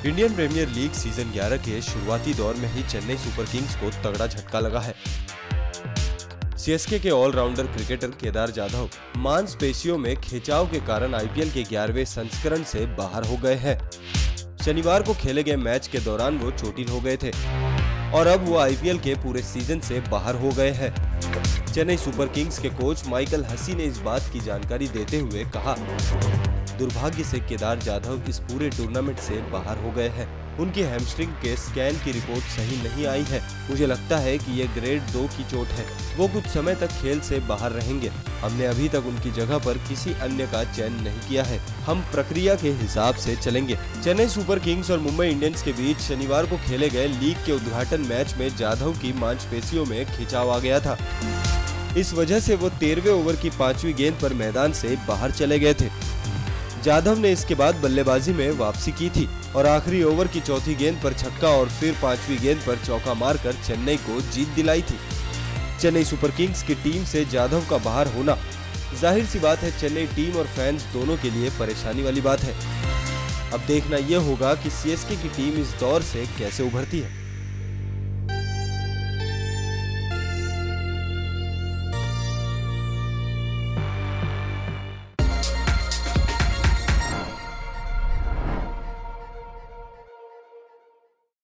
Indian premiere league season 11 के शुरुआती दौर में ही चेन्नई सुपर किंग्स को तगड़ा झटका लगा है। सीएसके के ऑलराउंडर क्रिकेटर केदार जाधव मांसपेशियों में खिंचाव के कारण आईपीएल के 11वें संस्करण से बाहर हो गए हैं। शनिवार को खेले गए मैच के दौरान वो चोटिल हो गए थे और अब वो आईपीएल के पूरे सीजन से बाहर हो गए हैं। चेन्नई सुपर किंग्स के कोच माइकल हसी ने इस बात की जानकारी देते हुए कहा, दुर्भाग्य से केदार जाधव इस पूरे टूर्नामेंट से बाहर हो गए हैं। उनकी हैमस्ट्रिंग के स्कैन की रिपोर्ट सही नहीं आई है। मुझे लगता है कि ये ग्रेड 2 की चोट है। वो कुछ समय तक खेल से बाहर रहेंगे। हमने अभी तक उनकी जगह पर किसी अन्य का चयन नहीं किया है। हम प्रक्रिया के हिसाब से चलेंगे। चेन्नई सुपर किंग्स और मुंबई इंडियंस के बीच शनिवार को खेले गए लीग के उद्घाटन मैच में जाधव की मांसपेशियों में खिंचाव आ गया था। इस वजह से वो 13वें ओवर की 5वीं गेंद पर मैदान से बाहर चले गए थे। जाधव ने इसके बाद बल्लेबाजी में वापसी की थी और आखिरी ओवर की 4थी गेंद पर छक्का और फिर 5वीं गेंद पर चौका मारकर चेन्नई को जीत दिलाई थी। चेन्नई सुपर किंग्स की टीम से जाधव का बाहर होना जाहिर सी बात है चेन्नई टीम और फैंस दोनों के लिए परेशानी वाली बात है। अब देखना यह होगा कि सीएसके की टीम इस दौर से कैसे उभरती है।